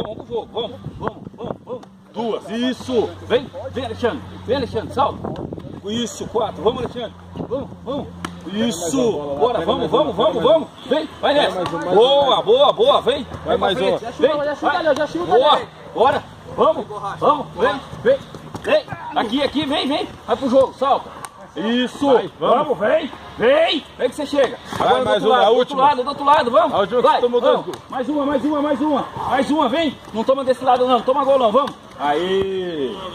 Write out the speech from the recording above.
Vamos pro jogo, vamos. 2, isso. Vem, Alexandre, salta. Isso, 4, vamos, Alexandre. Vamos. Isso, bora, vamos. Vem, vai nessa. Boa, vem. Vai mais um. Já chuta, boa, bora. Vamos, vem. Aqui, vem. Vai pro jogo, salta. Isso, vamos, vem que você chega. Agora mais uma, a última. Do outro lado, vamos. A última que tomou 2 gols. Mais uma, vem. Não toma desse lado não, toma gol não, vamos. Aí.